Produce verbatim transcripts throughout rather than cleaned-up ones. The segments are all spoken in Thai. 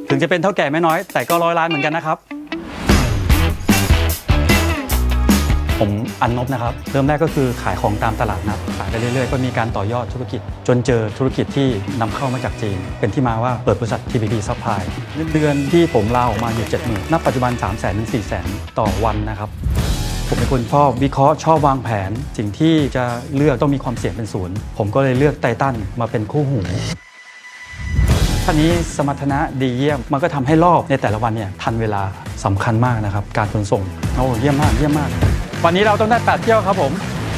ถึงจะเป็นเท่าแก่ไม่น้อยแต่ก็ร้อยล้านเหมือนกันนะครับผมอันนบนะครับเริ่มแรกก็คือขายของตามตลาดนัดขายไปเรื่อยๆก็มีการต่อยอดธุรกิจจนเจอธุรกิจที่นำเข้ามาจากจีนเป็นที่มาว่าเปิดบริษัท ที พี พี Supply เงินเดือนที่ผมลาออกมาอยู่ เจ็ดหมื่น ณ ปัจจุบัน สามแสน ถึง สี่แสน ต่อวันนะครับผมเป็นคนชอบวิเคราะห์ชอบวางแผนสิ่งที่จะเลือกต้องมีความเสี่ยงเป็นศูนย์ผมก็เลยเลือกไททันมาเป็นคู่หูท่านี้สมรรถนะดีเยี่ยมมันก็ทำให้รอบในแต่ละวันเนี่ยทันเวลาสำคัญมากนะครับการขนส่งโอ้เยี่ยมมากเยี่ยมมากวันนี้เราต้องได้แปดเที่ยวครับผม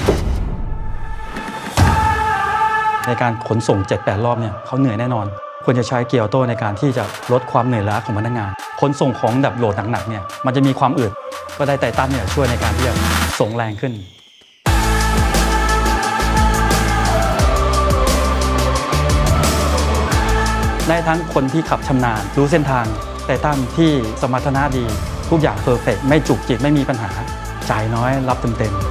ในการขนส่ง เจ็ดแปด รอบเนี่ยเขาเหนื่อยแน่นอนควรจะใช้เกียร์ออโต้ในการที่จะลดความเหนื่อยล้าของพนักงานขนส่งของแบบโหลดหนักๆเนี่ยมันจะมีความอืดก็ได้ไททันเนี่ยช่วยในการที่จะส่งแรงขึ้นได้ทั้งคนที่ขับชำนาญรู้เส้นทางไททันที่สมรรถนะดีทุกอย่างเพอร์เฟกต์ไม่จุกจิกไม่มีปัญหาจ่ายน้อยรับเต็ม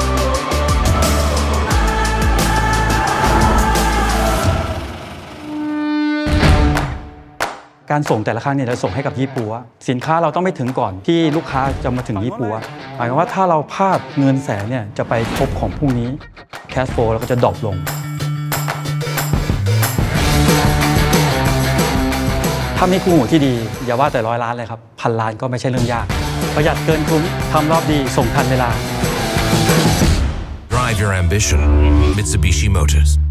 ๆการส่งแต่ละครั้งเนี่ยเราส่งให้กับยี่ปัวสินค้าเราต้องไม่ถึงก่อนที่ลูกค้าจะมาถึงยี่ปัวหมายความว่าถ้าเราพลาดเงินแสนเนี่ยจะไปพบของพวกนี้แคชโฟลเราก็จะดรอปลงถ้ามีคู่หูที่ดีอย่าว่าแต่ร้อยล้านเลยครับพันล้านก็ไม่ใช่เรื่องยากประหยัดเกินคุ้มทำรอบดีส่งทันเวลา Drive your ambition Mitsubishi Motors